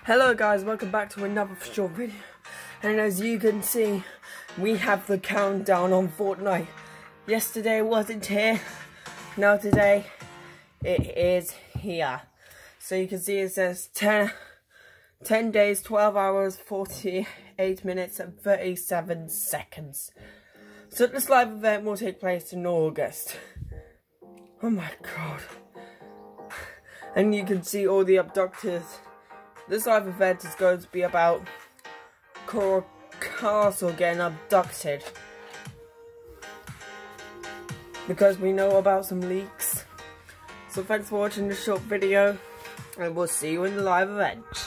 Hello guys, welcome back to another short video. And as you can see, we have the countdown on Fortnite. Yesterday wasn't here, now today it is here. So you can see it says 10 days, 12 hours, 48 minutes and 37 seconds. So this live event will take place in August. Oh my god. And you can see all the abductors. This live event is going to be about Coral Castle getting abducted. Because we know about some leaks. So thanks for watching this short video. And we'll see you in the live event.